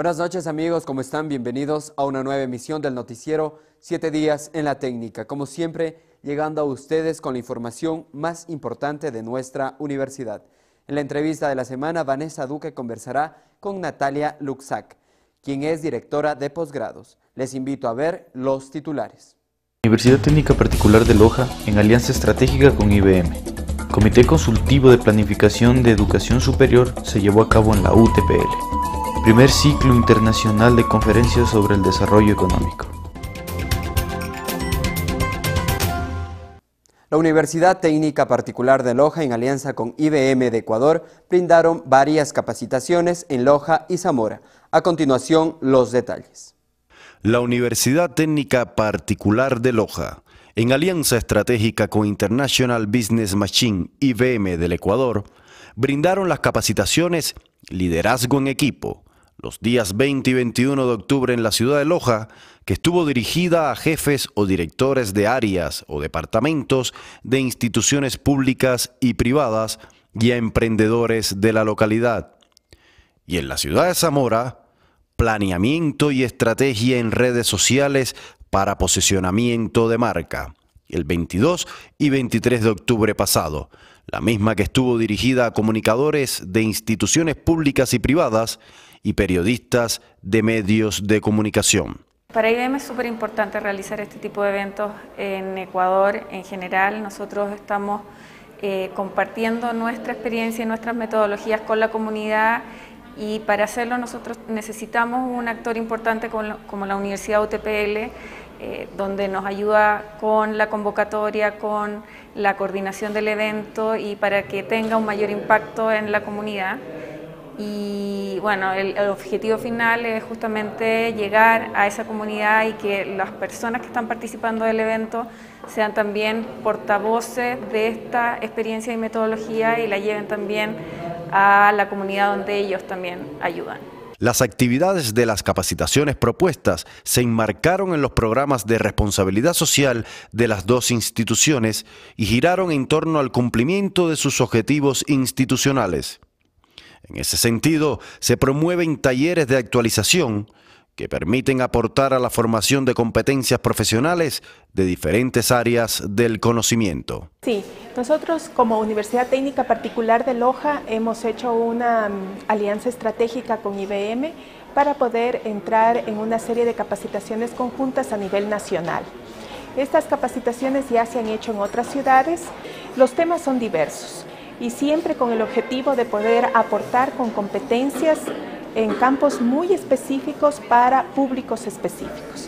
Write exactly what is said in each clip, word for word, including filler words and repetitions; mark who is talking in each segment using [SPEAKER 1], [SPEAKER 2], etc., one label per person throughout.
[SPEAKER 1] Buenas noches amigos, ¿cómo están? Bienvenidos a una nueva emisión del noticiero Siete Días en la Técnica. Como siempre, llegando a ustedes con la información más importante de nuestra universidad. En la entrevista de la semana, Vanessa Duque conversará con Natalia Luxac, quien es directora de posgrados. Les invito a ver los titulares.
[SPEAKER 2] Universidad Técnica Particular de Loja, en alianza estratégica con I B M. Comité Consultivo de Planificación de Educación Superior se llevó a cabo en la U T P L. Primer ciclo internacional de conferencias sobre el desarrollo económico.
[SPEAKER 1] La Universidad Técnica Particular de Loja, en alianza con I B M de Ecuador, brindaron varias capacitaciones en Loja y Zamora. A continuación, los detalles.
[SPEAKER 3] La Universidad Técnica Particular de Loja, en alianza estratégica con International Business Machine I B M del Ecuador, brindaron las capacitaciones Liderazgo en Equipo, los días veinte y veintiuno de octubre en la ciudad de Loja, que estuvo dirigida a jefes o directores de áreas o departamentos de instituciones públicas y privadas y a emprendedores de la localidad. Y en la ciudad de Zamora, Planeamiento y estrategia en redes sociales para posicionamiento de marca, el veintidós y veintitrés de octubre pasado, la misma que estuvo dirigida a comunicadores de instituciones públicas y privadas y periodistas de medios de comunicación.
[SPEAKER 4] Para I B M es súper importante realizar este tipo de eventos en Ecuador en general. Nosotros estamos eh, compartiendo nuestra experiencia y nuestras metodologías con la comunidad, y para hacerlo nosotros necesitamos un actor importante como la Universidad U T P L, eh, donde nos ayuda con la convocatoria, con la coordinación del evento y para que tenga un mayor impacto en la comunidad. Y bueno, el, el objetivo final es justamente llegar a esa comunidad y que las personas que están participando del evento sean también portavoces de esta experiencia y metodología y la lleven también a la comunidad donde ellos también ayudan.
[SPEAKER 3] Las actividades de las capacitaciones propuestas se enmarcaron en los programas de responsabilidad social de las dos instituciones y giraron en torno al cumplimiento de sus objetivos institucionales. En ese sentido, se promueven talleres de actualización que permiten aportar a la formación de competencias profesionales de diferentes áreas del conocimiento.
[SPEAKER 5] Sí, nosotros como Universidad Técnica Particular de Loja hemos hecho una um, alianza estratégica con I B M para poder entrar en una serie de capacitaciones conjuntas a nivel nacional. Estas capacitaciones ya se han hecho en otras ciudades, los temas son diversos y siempre con el objetivo de poder aportar con competencias en campos muy específicos para públicos específicos.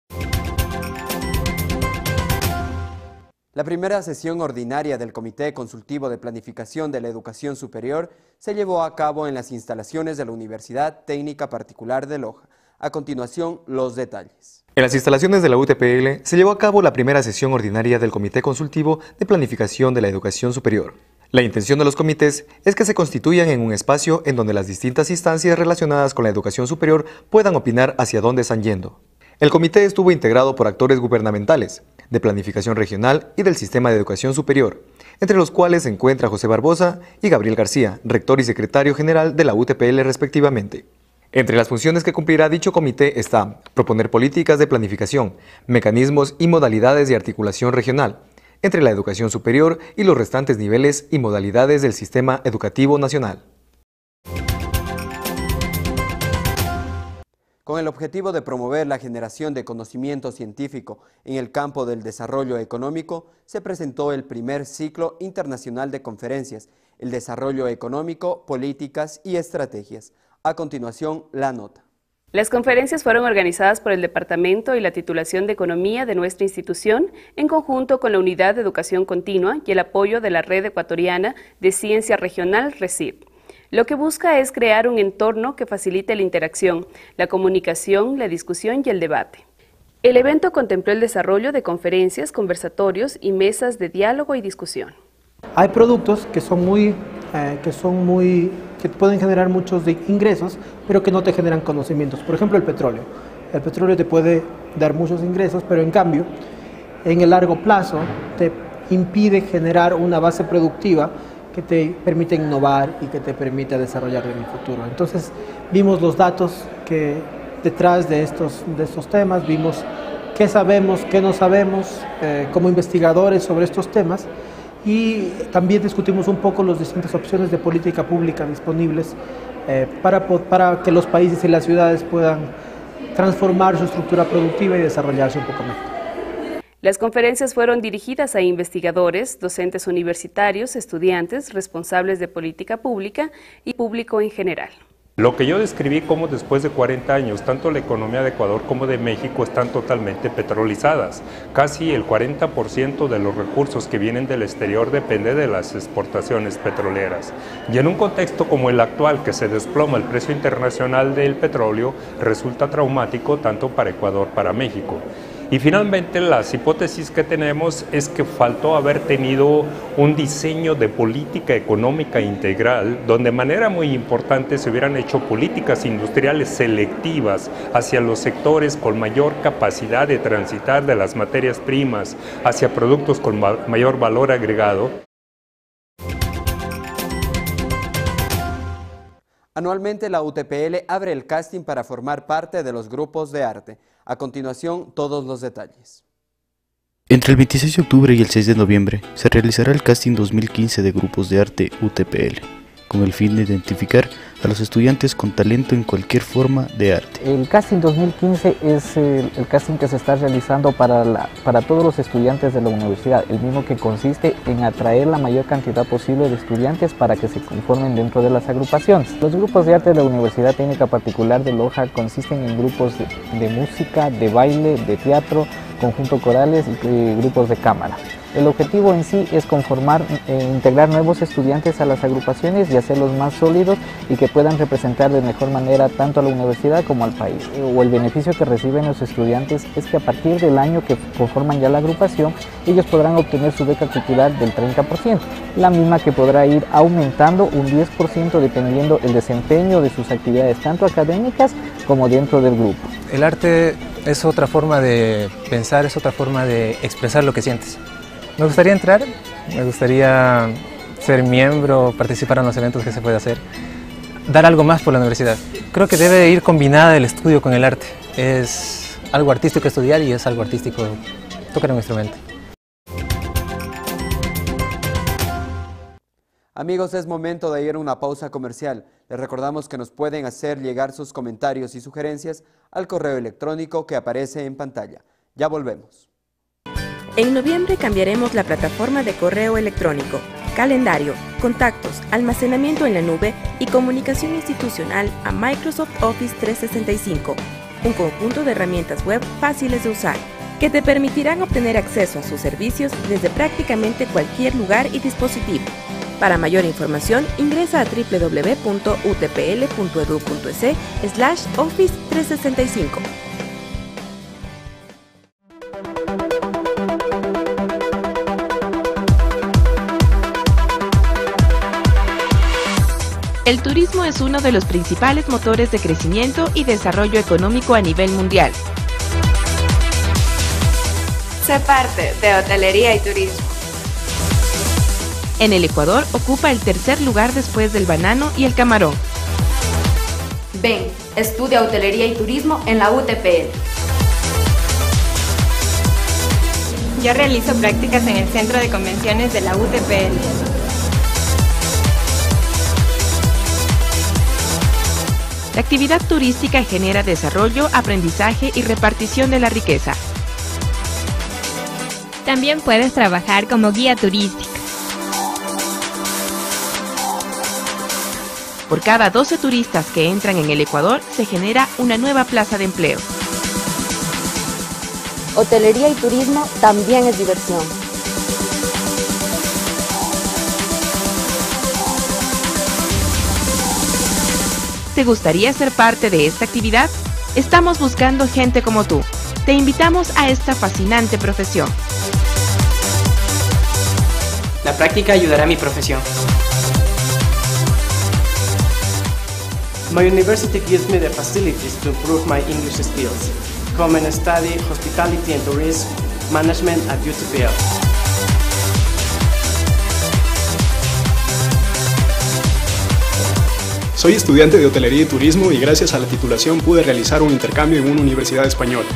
[SPEAKER 1] La primera sesión ordinaria del Comité Consultivo de Planificación de la Educación Superior se llevó a cabo en las instalaciones de la Universidad Técnica Particular de Loja. A continuación, los detalles.
[SPEAKER 6] En las instalaciones de la U T P L se llevó a cabo la primera sesión ordinaria del Comité Consultivo de Planificación de la Educación Superior. La intención de los comités es que se constituyan en un espacio en donde las distintas instancias relacionadas con la educación superior puedan opinar hacia dónde están yendo. El comité estuvo integrado por actores gubernamentales, de planificación regional y del sistema de educación superior, entre los cuales se encuentra José Barbosa y Gabriel García, rector y secretario general de la U T P L respectivamente. Entre las funciones que cumplirá dicho comité está proponer políticas de planificación, mecanismos y modalidades de articulación regional, entre la educación superior y los restantes niveles y modalidades del sistema educativo nacional.
[SPEAKER 1] Con el objetivo de promover la generación de conocimiento científico en el campo del desarrollo económico, se presentó el primer ciclo internacional de conferencias, el desarrollo económico, políticas y estrategias. A continuación, la nota.
[SPEAKER 7] Las conferencias fueron organizadas por el Departamento y la Titulación de Economía de nuestra institución, en conjunto con la Unidad de Educación Continua y el apoyo de la Red Ecuatoriana de Ciencia Regional RECIP. Lo que busca es crear un entorno que facilite la interacción, la comunicación, la discusión y el debate. El evento contempló el desarrollo de conferencias, conversatorios y mesas de diálogo y discusión.
[SPEAKER 8] Hay productos que son muy, eh, que son muy, que pueden generar muchos de ingresos, pero que no te generan conocimientos. Por ejemplo, el petróleo. El petróleo te puede dar muchos ingresos, pero en cambio, en el largo plazo, te impide generar una base productiva que te permite innovar y que te permite desarrollar en el futuro. Entonces, vimos los datos que detrás de estos, de estos temas, vimos qué sabemos, qué no sabemos eh, como investigadores sobre estos temas, y también discutimos un poco las distintas opciones de política pública disponibles eh, para, para que los países y las ciudades puedan transformar su estructura productiva y desarrollarse un poco mejor.
[SPEAKER 7] Las conferencias fueron dirigidas a investigadores, docentes universitarios, estudiantes, responsables de política pública y público en general.
[SPEAKER 9] Lo que yo describí como después de cuarenta años, tanto la economía de Ecuador como de México están totalmente petrolizadas. Casi el cuarenta por ciento de los recursos que vienen del exterior depende de las exportaciones petroleras. Y en un contexto como el actual, que se desploma el precio internacional del petróleo, resulta traumático tanto para Ecuador como para México. Y finalmente las hipótesis que tenemos es que faltó haber tenido un diseño de política económica integral donde de manera muy importante se hubieran hecho políticas industriales selectivas hacia los sectores con mayor capacidad de transitar de las materias primas hacia productos con mayor valor agregado.
[SPEAKER 1] Anualmente la U T P L abre el casting para formar parte de los grupos de arte. A continuación, todos los detalles.
[SPEAKER 2] Entre el veintiséis de octubre y el seis de noviembre se realizará el casting dos mil quince de grupos de arte U T P L, con el fin de identificar a los estudiantes con talento en cualquier forma de arte.
[SPEAKER 10] El casting dos mil quince es el, el casting que se está realizando para, la, para todos los estudiantes de la universidad, el mismo que consiste en atraer la mayor cantidad posible de estudiantes para que se conformen dentro de las agrupaciones. Los grupos de arte de la Universidad Técnica Particular de Loja consisten en grupos de, de música, de baile, de teatro, conjuntos corales y eh, grupos de cámara. El objetivo en sí es conformar, eh, integrar nuevos estudiantes a las agrupaciones y hacerlos más sólidos y que puedan representar de mejor manera tanto a la universidad como al país. O el beneficio que reciben los estudiantes es que a partir del año que conforman ya la agrupación, ellos podrán obtener su beca cultural del treinta por ciento, la misma que podrá ir aumentando un diez por ciento dependiendo el desempeño de sus actividades tanto académicas como dentro del grupo.
[SPEAKER 11] El arte es otra forma de pensar, es otra forma de expresar lo que sientes. Me gustaría entrar, me gustaría ser miembro, participar en los eventos que se puede hacer, dar algo más por la universidad. Creo que debe ir combinada el estudio con el arte. Es algo artístico estudiar y es algo artístico tocar un instrumento.
[SPEAKER 1] Amigos, es momento de ir a una pausa comercial. Les recordamos que nos pueden hacer llegar sus comentarios y sugerencias al correo electrónico que aparece en pantalla. Ya volvemos.
[SPEAKER 12] En noviembre cambiaremos la plataforma de correo electrónico, calendario, contactos, almacenamiento en la nube y comunicación institucional a Microsoft Office trescientos sesenta y cinco, un conjunto de herramientas web fáciles de usar, que te permitirán obtener acceso a sus servicios desde prácticamente cualquier lugar y dispositivo. Para mayor información, ingresa a w w w punto u t p l punto e d u punto e s slash office trescientos sesenta y cinco. El turismo es uno de los principales motores de crecimiento y desarrollo económico a nivel mundial.
[SPEAKER 13] Sé parte de hotelería y turismo.
[SPEAKER 12] En el Ecuador ocupa el tercer lugar después del banano y el camarón.
[SPEAKER 13] Ven, estudia hotelería y turismo en la U T P L.
[SPEAKER 14] Yo realizo prácticas en el Centro de Convenciones de la U T P L.
[SPEAKER 12] La actividad turística genera desarrollo, aprendizaje y repartición de la riqueza.
[SPEAKER 15] También puedes trabajar como guía turística.
[SPEAKER 12] Por cada doce turistas que entran en el Ecuador, se genera una nueva plaza de empleo.
[SPEAKER 13] Hotelería y turismo también es diversión.
[SPEAKER 12] ¿Te gustaría ser parte de esta actividad? Estamos buscando gente como tú. Te invitamos a esta fascinante profesión.
[SPEAKER 16] La práctica ayudará a mi profesión.
[SPEAKER 17] My university gives me the facilities to improve my English skills. Come and study Hospitality and Tourism Management at U T P L.
[SPEAKER 18] Soy estudiante de hotelería y turismo y gracias a la titulación pude realizar un intercambio en una universidad española.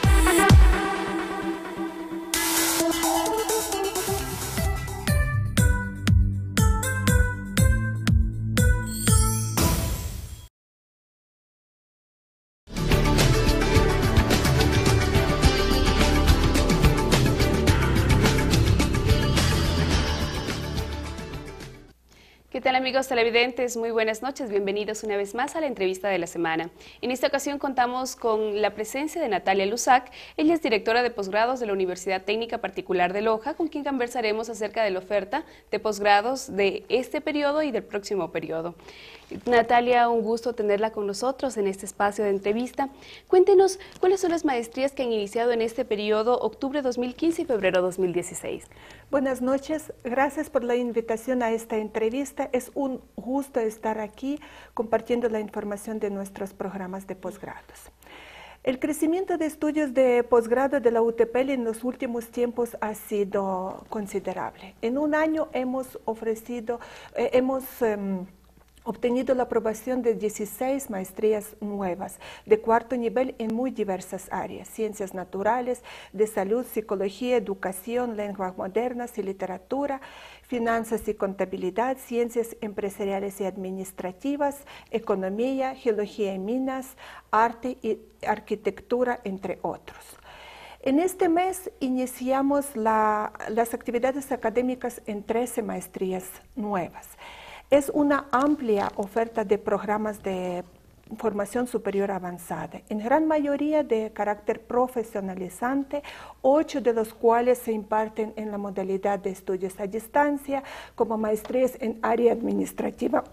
[SPEAKER 7] ¿Qué tal, amigos televidentes? Muy buenas noches, bienvenidos una vez más a la entrevista de la semana. En esta ocasión contamos con la presencia de Natalia Lusac. Ella es directora de posgrados de la Universidad Técnica Particular de Loja, con quien conversaremos acerca de la oferta de posgrados de este periodo y del próximo periodo. Natalia, un gusto tenerla con nosotros en este espacio de entrevista. Cuéntenos cuáles son las maestrías que han iniciado en este periodo, octubre dos mil quince y febrero dos mil dieciséis.
[SPEAKER 5] Buenas noches, gracias por la invitación a esta entrevista. Es un gusto estar aquí compartiendo la información de nuestros programas de posgrados. El crecimiento de estudios de posgrado de la U T P L en los últimos tiempos ha sido considerable. En un año hemos ofrecido, eh, hemos... Eh, obtenido la aprobación de dieciséis maestrías nuevas de cuarto nivel en muy diversas áreas: ciencias naturales, de salud, psicología, educación, lenguas modernas y literatura, finanzas y contabilidad, ciencias empresariales y administrativas, economía, geología y minas, arte y arquitectura, entre otros. En este mes iniciamos la, las actividades académicas en trece maestrías nuevas. Es una amplia oferta de programas de formación superior avanzada, en gran mayoría de carácter profesionalizante, ocho de los cuales se imparten en la modalidad de estudios a distancia, como maestrías en área administrativa,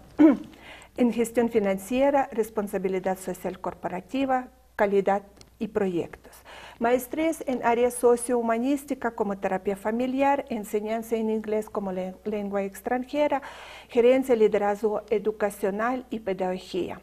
[SPEAKER 5] en gestión financiera, responsabilidad social corporativa, calidad y proyectos. Maestrías en área sociohumanística como terapia familiar, enseñanza en inglés como le lengua extranjera, gerencia, liderazgo educacional y pedagogía.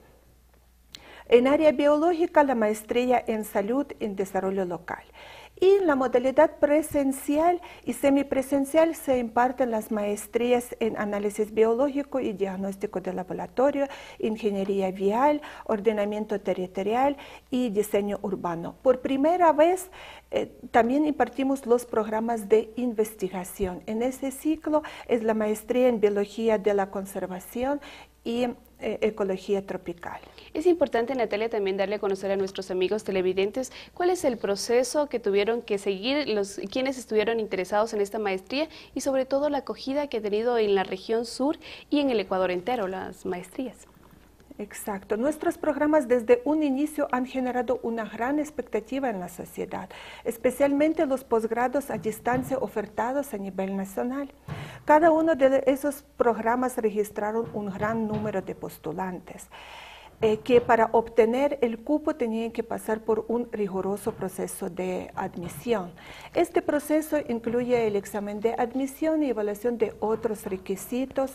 [SPEAKER 5] En área biológica, la maestría en salud en desarrollo local. Y en la modalidad presencial y semipresencial se imparten las maestrías en análisis biológico y diagnóstico de laboratorio, ingeniería vial, ordenamiento territorial y diseño urbano. Por primera vez eh, también impartimos los programas de investigación. En ese ciclo es la maestría en biología de la conservación y eh, ecología tropical.
[SPEAKER 7] Es importante, Natalia, también darle a conocer a nuestros amigos televidentes cuál es el proceso que tuvieron que seguir los quienes estuvieron interesados en esta maestría y sobre todo la acogida que ha tenido en la región sur y en el Ecuador entero las maestrías.
[SPEAKER 5] Exacto. Nuestros programas desde un inicio han generado una gran expectativa en la sociedad, especialmente los posgrados a distancia ofertados a nivel nacional. Cada uno de esos programas registraron un gran número de postulantes, eh, que para obtener el cupo tenían que pasar por un riguroso proceso de admisión. Este proceso incluye el examen de admisión y evaluación de otros requisitos,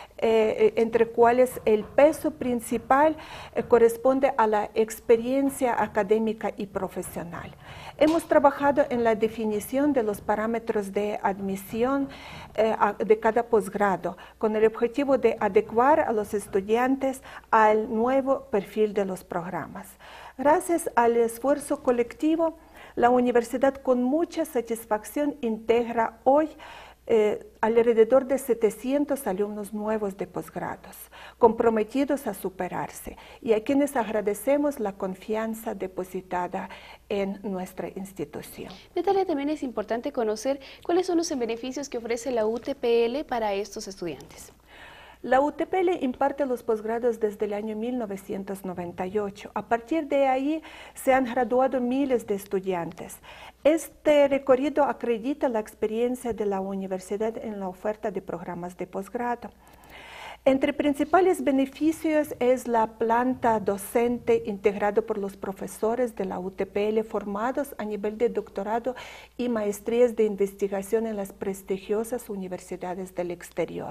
[SPEAKER 5] Eh, entre cuales el peso principal eh, corresponde a la experiencia académica y profesional. Hemos trabajado en la definición de los parámetros de admisión eh, a, de cada posgrado, con el objetivo de adecuar a los estudiantes al nuevo perfil de los programas. Gracias al esfuerzo colectivo, la universidad con mucha satisfacción integra hoy Eh, alrededor de setecientos alumnos nuevos de posgrados, comprometidos a superarse, y a quienes agradecemos la confianza depositada en nuestra institución.
[SPEAKER 7] Natalia, también es importante conocer cuáles son los beneficios que ofrece la U T P L para estos estudiantes.
[SPEAKER 5] La U T P L imparte los posgrados desde el año mil novecientos noventa y ocho. A partir de ahí se han graduado miles de estudiantes. Este recorrido acredita la experiencia de la universidad en la oferta de programas de posgrado. Entre principales beneficios es la planta docente integrada por los profesores de la U T P L formados a nivel de doctorado y maestrías de investigación en las prestigiosas universidades del exterior.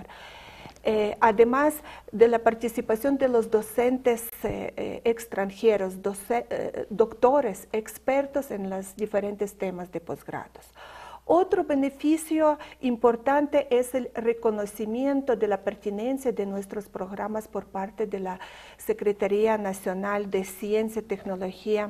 [SPEAKER 5] Eh, además de la participación de los docentes eh, eh, extranjeros, doce, eh, doctores, expertos en los diferentes temas de posgrados. Otro beneficio importante es el reconocimiento de la pertinencia de nuestros programas por parte de la Secretaría Nacional de Ciencia y Tecnología,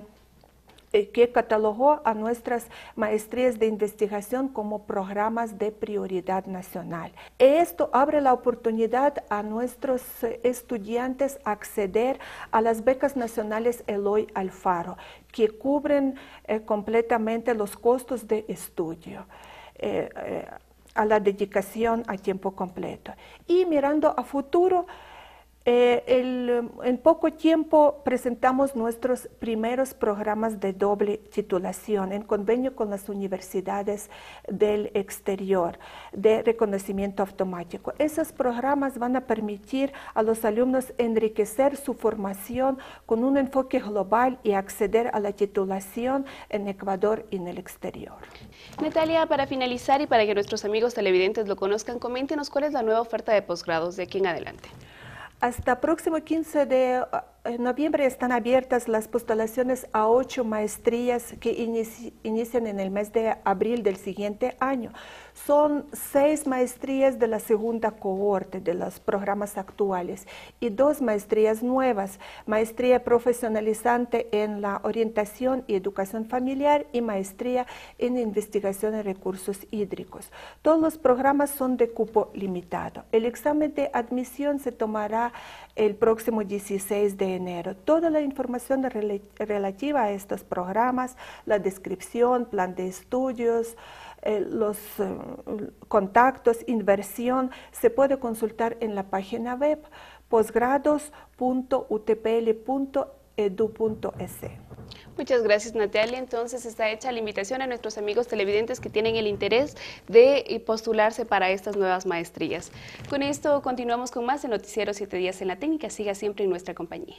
[SPEAKER 5] que catalogó a nuestras maestrías de investigación como programas de prioridad nacional. Esto abre la oportunidad a nuestros estudiantes a acceder a las becas nacionales Eloy Alfaro, que cubren eh, completamente los costos de estudio. Eh, eh, a la dedicación a tiempo completo. Y mirando a futuro, Eh, el, en poco tiempo presentamos nuestros primeros programas de doble titulación en convenio con las universidades del exterior de reconocimiento automático. Esos programas van a permitir a los alumnos enriquecer su formación con un enfoque global y acceder a la titulación en Ecuador y en el exterior.
[SPEAKER 7] Natalia, para finalizar y para que nuestros amigos televidentes lo conozcan, coméntenos cuál es la nueva oferta de posgrados de aquí en adelante.
[SPEAKER 5] Hasta próximo quince de noviembre están abiertas las postulaciones a ocho maestrías que inici inician en el mes de abril del siguiente año. Son seis maestrías de la segunda cohorte de los programas actuales y dos maestrías nuevas, maestría profesionalizante en la orientación y educación familiar y maestría en investigación en recursos hídricos. Todos los programas son de cupo limitado. El examen de admisión se tomará el próximo dieciséis de enero. Toda la información rel relativa a estos programas, la descripción, plan de estudios, eh, los eh, contactos, inversión, se puede consultar en la página web posgrados punto u t p l punto edu punto es.
[SPEAKER 7] Muchas gracias, Natalia. Entonces está hecha la invitación a nuestros amigos televidentes que tienen el interés de postularse para estas nuevas maestrías. Con esto continuamos con más de Noticiero siete días en la técnica. Siga siempre en nuestra compañía.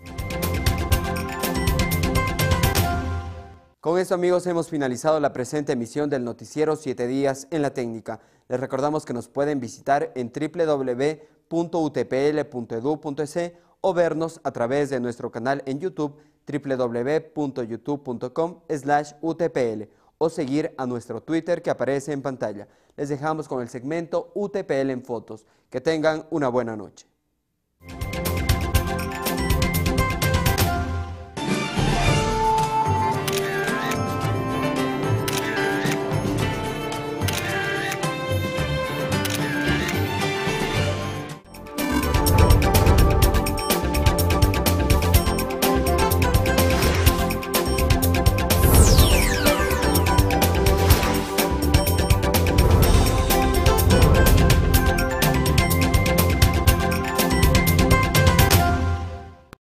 [SPEAKER 1] Con esto, amigos, hemos finalizado la presente emisión del Noticiero siete días en la técnica. Les recordamos que nos pueden visitar en w w w punto u t p l punto edu punto es o vernos a través de nuestro canal en YouTube w w w punto youtube punto com slash u t p l o seguir a nuestro Twitter que aparece en pantalla. Les dejamos con el segmento U T P L en fotos. Que tengan una buena noche.